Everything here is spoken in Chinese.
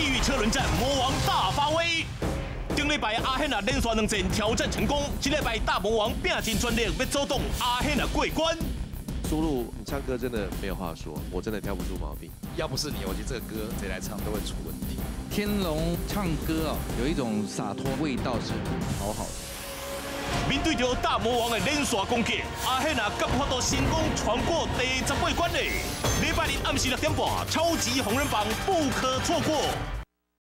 地狱车轮战，魔王大发威。顶礼拜阿hen连续2战挑战成功，这礼拜大魔王拼尽全力要走动阿hen过关。 苏露，你唱歌真的没有话说，我真的挑不出毛病。 要不是你，我觉得这个歌谁来唱都会出问题。 天龙唱歌有一种洒脱味道，是好好的。 面对着大魔王的连续攻击，阿hen敢发到成功闯过第18关呢？礼拜日暗时6点半，超级红人榜不可错过。